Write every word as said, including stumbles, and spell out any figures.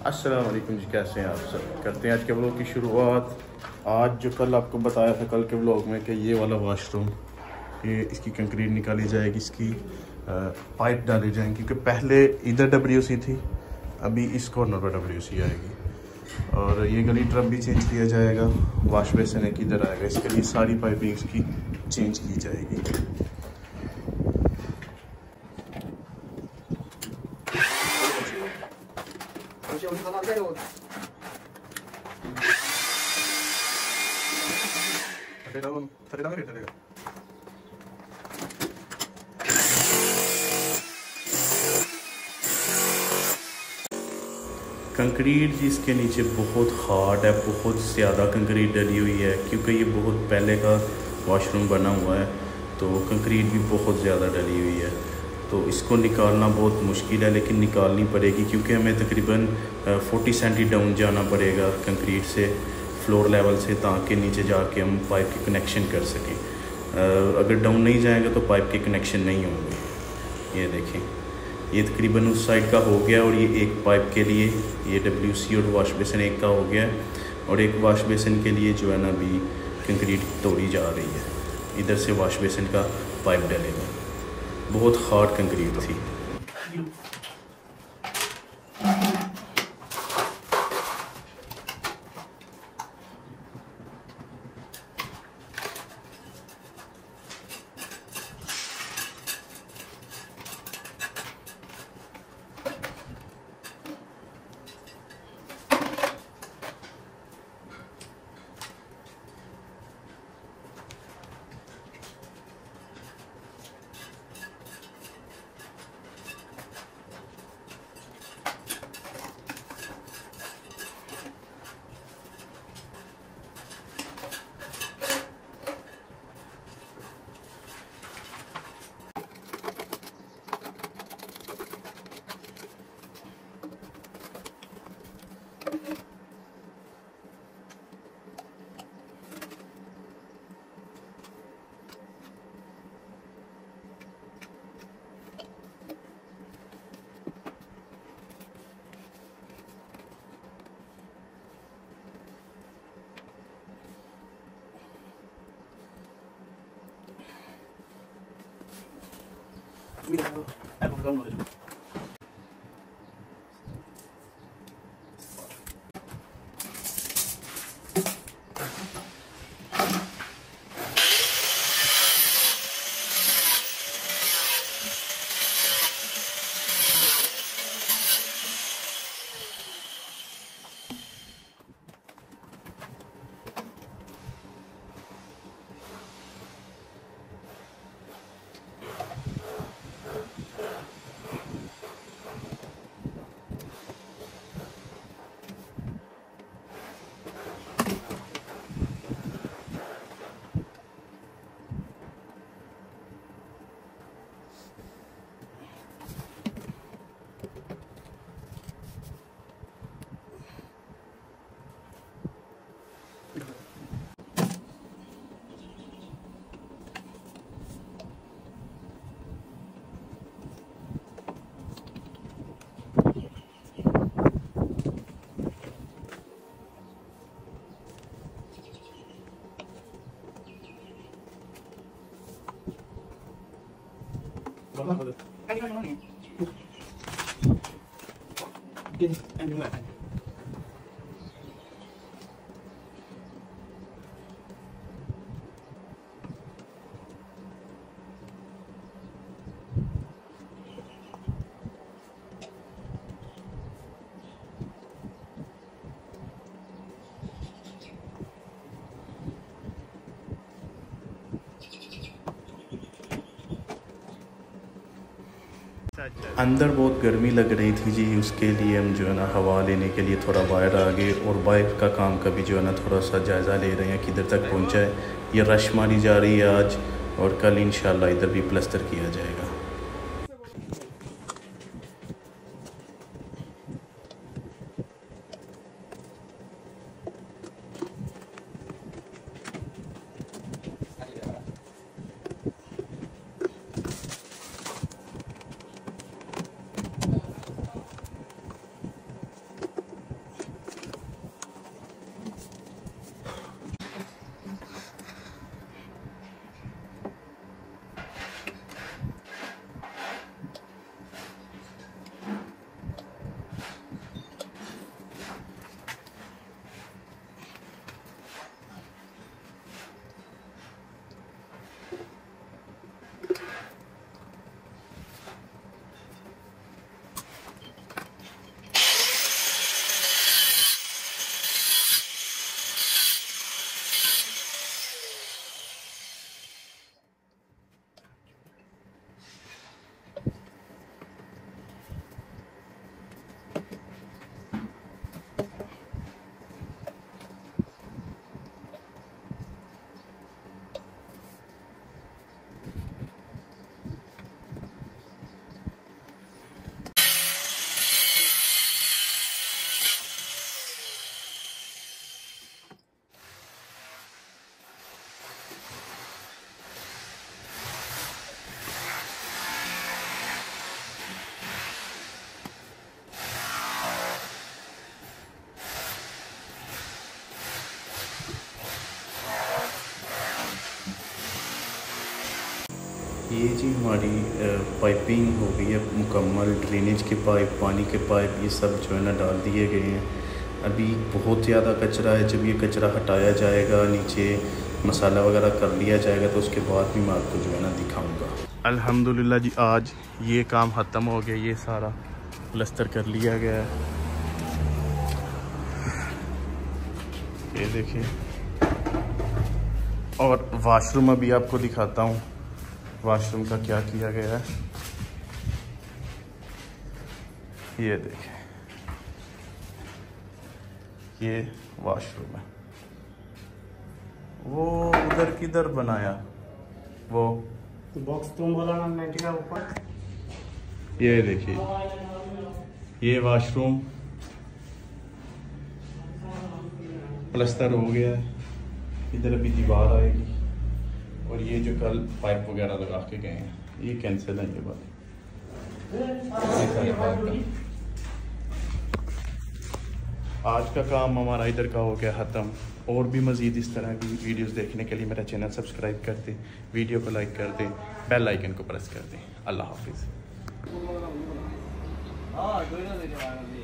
अस्सलाम वालेकुम जी, कैसे हैं आप सब। करते हैं आज के व्लॉग की शुरुआत। आज जो कल आपको बताया था कल के व्लॉग में कि ये वाला वाशरूम, ये इसकी कंक्रीट निकाली जाएगी, इसकी पाइप डाली जाएंगी, क्योंकि पहले इधर डब्ल्यू सी थी, अभी इस कॉर्नर पर डब्ल्यू सी आएगी। और ये गली ट्रप भी चेंज किया जाएगा, वाश बेसिन एक इधर आएगा, इसके लिए सारी पाइपिंग इसकी चेंज की जाएगी। कंक्रीट जी इसके नीचे बहुत हार्ड है, बहुत ज़्यादा कंक्रीट डली हुई है, क्योंकि ये बहुत पहले का वॉशरूम बना हुआ है, तो कंक्रीट भी बहुत ज़्यादा डली हुई है। तो इसको निकालना बहुत मुश्किल है, लेकिन निकालनी पड़ेगी, क्योंकि हमें तकरीबन चालीस सेंटी डाउन जाना पड़ेगा कंक्रीट से, फ्लोर लेवल से, ताकि नीचे जाके हम पाइप के कनेक्शन कर सकें। अगर डाउन नहीं जाएगा तो पाइप के कनेक्शन नहीं होंगे। ये देखें, ये तकरीबन उस साइड का हो गया, और ये एक पाइप के लिए ये डब्ल्यू सी और वाश बेसिन एक का हो गया, और एक वाश बेसिन के लिए जो है ना अभी कंक्रीट तोड़ी जा रही है। इधर से वाश बेसिन का पाइप डलेगा। बहुत हार्ड कंक्रीट थी। Mira, è un po' Cái nó nè. Kinh em đúng rồi. अंदर बहुत गर्मी लग रही थी जी, उसके लिए हम जो है ना हवा लेने के लिए थोड़ा बाहर आ गए, और बाइक का काम का भी जो है ना थोड़ा सा जायज़ा ले रहे हैं, किधर तक पहुंचा है। ये रश मारी जा रही है आज, और कल इंशाल्लाह इधर भी प्लस्तर किया जाएगा। ये जी हमारी पाइपिंग हो गई है मुकम्मल। ड्रेनेज के पाइप, पानी के पाइप, ये सब जो है ना डाल दिए गए हैं। अभी बहुत ज़्यादा कचरा है। जब ये कचरा हटाया जाएगा, नीचे मसाला वगैरह कर लिया जाएगा, तो उसके बाद भी मैं आपको जो है ना दिखाऊंगा। अल्हम्दुलिल्लाह जी, आज ये काम ख़त्म हो गया। ये सारा प्लस्तर कर लिया गया है। ये देखिए, और वाशरूम अभी आपको दिखाता हूँ वाशरूम का क्या किया गया है। ये देखिए, ये वाशरूम है। वो उधर किधर बनाया वो बॉक्स तुम बोला ना नाइन्टी का ऊपर। ये देखिए, ये वाशरूम प्लस्तर हो गया है। इधर अभी दीवार आएगी, और ये जो कल पाइप वगैरह लगा के गए हैं, ये कैंसिल है। ये बात आज का काम हमारा इधर का हो गया ख़त्म। और भी मज़ीद इस तरह की वीडियोस देखने के लिए मेरा चैनल सब्सक्राइब कर दें, वीडियो को लाइक कर दें, बेल आइकन को प्रेस कर दें। अल्लाह हाफिज़।